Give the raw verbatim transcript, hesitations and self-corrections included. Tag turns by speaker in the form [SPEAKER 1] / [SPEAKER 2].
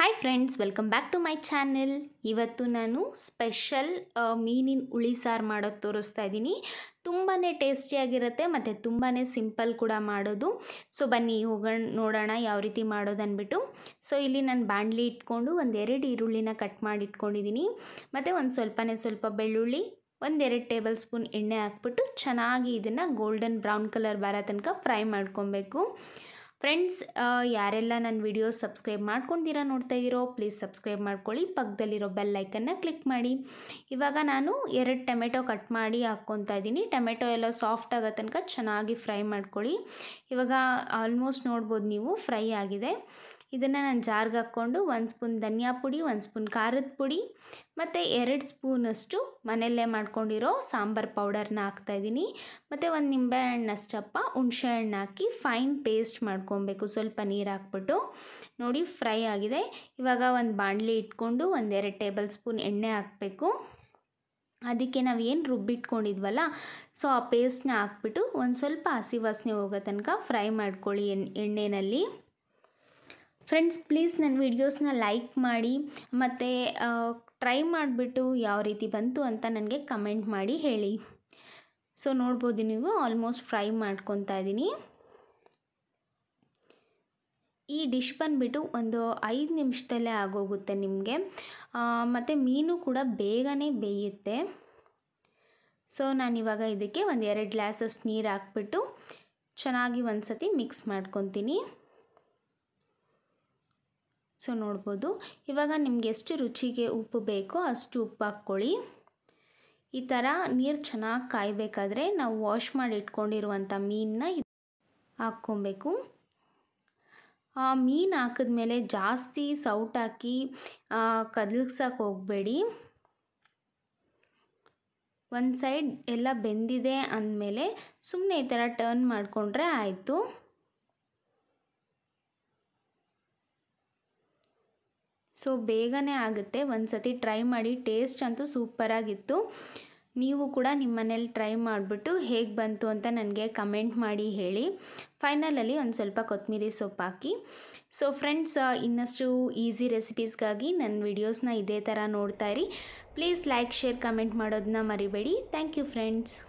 [SPEAKER 1] Hi friends, welcome back to my channel. ಇವತ್ತು ನಾನು special ಮೀನಿನ ಹುಳಿ ಸಾರು ಮಾಡೋದು ತೋರಿಸ್ತಾ ಇದ್ದೀನಿ. ತುಂಬಾ ಟೇಸ್ಟಿಯಾಗಿರುತ್ತೆ ಮತ್ತು ತುಂಬಾ ಸಿಂಪಲ್ ಕೂಡ ಮಾಡೋದು. ಸೊ ಬನ್ನಿ ಹೋಗೋಣ, ನೋಡೋಣ ಯಾವ ರೀತಿ ಮಾಡೋದು ಅಂದ್ಬಿಟ್ಟು. ಸೊ ಇಲ್ಲಿ ನಾನು ಬಾಣಲಿ ಇಟ್ಕೊಂಡು ಒಂದೆರಡು ಈರುಳ್ಳಿನ ಕಟ್ ಮಾಡಿ ಇಟ್ಕೊಂಡಿದ್ದೀನಿ. ಮತ್ತು ಒಂದು ಸ್ವಲ್ಪನೇ ಸ್ವಲ್ಪ ಬೆಳ್ಳುಳ್ಳಿ, ಒಂದೆರಡು ಟೇಬಲ್ ಸ್ಪೂನ್ ಎಣ್ಣೆ ಹಾಕ್ಬಿಟ್ಟು ಚೆನ್ನಾಗಿ ಇದನ್ನು ಗೋಲ್ಡನ್ ಬ್ರೌನ್ ಕಲರ್ ಬರೋ ತನಕ ಫ್ರೈ ಮಾಡ್ಕೊಬೇಕು. ಫ್ರೆಂಡ್ಸ್, ಯಾರೆಲ್ಲ ನನ್ನ ವಿಡಿಯೋಸ್ ಸಬ್ಸ್ಕ್ರೈಬ್ ಮಾಡ್ಕೊಂಡಿರೋ ನೋಡ್ತಾ ಇದ್ದೀರೋ ಪ್ಲೀಸ್ ಸಬ್ಸ್ಕ್ರೈಬ್ ಮಾಡ್ಕೊಳ್ಳಿ. ಪಕ್ಕದಲ್ಲಿರೋ ಬೆಲ್ ಐಕನ್ನ ಕ್ಲಿಕ್ ಮಾಡಿ. ಇವಾಗ ನಾನು ಎರಡು ಟೊಮೆಟೊ ಕಟ್ ಮಾಡಿ ಹಾಕ್ಕೊತಾ ಇದ್ದೀನಿ. ಟೊಮೆಟೊ ಎಲ್ಲ ಸಾಫ್ಟ್ ಆಗೋ ತನಕ ಚೆನ್ನಾಗಿ ಫ್ರೈ ಮಾಡ್ಕೊಳ್ಳಿ. ಇವಾಗ ಆಲ್ಮೋಸ್ಟ್ ನೋಡ್ಬೋದು ನೀವು ಫ್ರೈ ಆಗಿದೆ. ಇದನ್ನು ನಾನು ಜಾರ್ಗೆ ಹಾಕ್ಕೊಂಡು ಒಂದು ಸ್ಪೂನ್ ಧನಿಯಾ ಪುಡಿ, ಒಂದು ಸ್ಪೂನ್ ಖಾರದ ಪುಡಿ ಮತ್ತು ಎರಡು ಸ್ಪೂನಷ್ಟು ಮನೆಯಲ್ಲೇ ಮಾಡ್ಕೊಂಡಿರೋ ಸಾಂಬಾರು ಪೌಡರ್ನ ಹಾಕ್ತಾಯಿದ್ದೀನಿ. ಮತ್ತು ಒಂದು ನಿಂಬೆಹಣ್ಣಷ್ಟಪ್ಪ ಹುಣಸೆ ಹಣ್ಣು ಹಾಕಿ ಫೈನ್ ಪೇಸ್ಟ್ ಮಾಡ್ಕೊಬೇಕು. ಸ್ವಲ್ಪ ನೀರು ಹಾಕ್ಬಿಟ್ಟು ನೋಡಿ ಫ್ರೈ ಆಗಿದೆ. ಇವಾಗ ಒಂದು ಬಾಣಲಿ ಇಟ್ಕೊಂಡು ಒಂದೆರಡು ಟೇಬಲ್ ಸ್ಪೂನ್ ಎಣ್ಣೆ ಹಾಕಬೇಕು. ಅದಕ್ಕೆ ನಾವು ಏನು ರುಬ್ಬಿಟ್ಕೊಂಡಿದ್ವಲ್ಲ, ಸೊ ಆ ಪೇಸ್ಟ್ನ ಹಾಕ್ಬಿಟ್ಟು ಒಂದು ಸ್ವಲ್ಪ ಹಸಿ ವಾಸನೆ ಹೋಗೋ ತನಕ ಫ್ರೈ ಮಾಡ್ಕೊಳ್ಳಿ ಎಣ್ಣೆಯಲ್ಲಿ. ಫ್ರೆಂಡ್ಸ್, ಪ್ಲೀಸ್ ನನ್ನ ವೀಡಿಯೋಸ್ನ ಲೈಕ್ ಮಾಡಿ ಮತ್ತು ಟ್ರೈ ಮಾಡಿಬಿಟ್ಟು ಯಾವ ರೀತಿ ಬಂತು ಅಂತ ನನಗೆ ಕಮೆಂಟ್ ಮಾಡಿ ಹೇಳಿ. ಸೊ ನೋಡ್ಬೋದು ನೀವು ಆಲ್ಮೋಸ್ಟ್ ಫ್ರೈ ಮಾಡ್ಕೊತಾ ಇದ್ದೀನಿ. ಈ ಡಿಶ್ ಬಂದುಬಿಟ್ಟು ಒಂದು ಐದು ನಿಮಿಷದಲ್ಲೇ ಆಗೋಗುತ್ತೆ ನಿಮಗೆ. ಮತ್ತು ಮೀನು ಕೂಡ ಬೇಗನೆ ಬೇಯುತ್ತೆ. ಸೊ ನಾನಿವಾಗ ಇದಕ್ಕೆ ಒಂದು ಎರಡು ಗ್ಲಾಸಸ್ ನೀರು ಹಾಕ್ಬಿಟ್ಟು ಚೆನ್ನಾಗಿ ಒಂದು ಸತಿ ಮಿಕ್ಸ್ ಮಾಡ್ಕೊತೀನಿ. ಸೊ ನೋಡ್ಬೋದು ಇವಾಗ ನಿಮ್ಗೆ ಎಷ್ಟು ರುಚಿಗೆ ಉಪ್ಪು ಬೇಕೋ ಅಷ್ಟು ಉಪ್ಪು ಹಾಕ್ಕೊಳ್ಳಿ. ಈ ಥರ ನೀರು ಚೆನ್ನಾಗಿ ಕಾಯಬೇಕಾದ್ರೆ ನಾವು ವಾಶ್ ಮಾಡಿ ಇಟ್ಕೊಂಡಿರುವಂಥ ಮೀನನ್ನ ಹಾಕ್ಕೊಬೇಕು. ಆ ಮೀನು ಹಾಕಿದ್ಮೇಲೆ ಜಾಸ್ತಿ ಸೌಟ್ ಹಾಕಿ ಕದಲ್ಸಕ್ಕೆ ಹೋಗಬೇಡಿ. ಒಂದು ಸೈಡ್ ಎಲ್ಲ ಬೆಂದಿದೆ ಅಂದಮೇಲೆ ಸುಮ್ಮನೆ ಈ ಥರ ಟರ್ನ್ ಮಾಡಿಕೊಂಡ್ರೆ ಆಯಿತು. ಸೊ ಬೇಗನೆ ಆಗುತ್ತೆ. ಒಂದು ಸತಿ ಟ್ರೈ ಮಾಡಿ. ಟೇಸ್ಟ್ ಅಂತೂ ಸೂಪರಾಗಿತ್ತು. ನೀವು ಕೂಡ ನಿಮ್ಮ ಮನೇಲಿ ಟ್ರೈ ಮಾಡಿಬಿಟ್ಟು ಹೇಗೆ ಬಂತು ಅಂತ ನನಗೆ ಕಮೆಂಟ್ ಮಾಡಿ ಹೇಳಿ. ಫೈನಲಲ್ಲಿ ಒಂದು ಸ್ವಲ್ಪ ಕೊತ್ತಂಬರಿ ಸೊಪ್ಪು ಹಾಕಿ. ಸೊ ಫ್ರೆಂಡ್ಸ್, ಇನ್ನಷ್ಟು ಈಸಿ ರೆಸಿಪೀಸ್ಗಾಗಿ ನನ್ನ ವಿಡಿಯೋಸ್ನ ಇದೇ ಥರ ನೋಡ್ತಾ ಇರಿ. ಪ್ಲೀಸ್ ಲೈಕ್, ಶೇರ್, ಕಮೆಂಟ್ ಮಾಡೋದನ್ನ ಮರಿಬೇಡಿ. Thank you friends.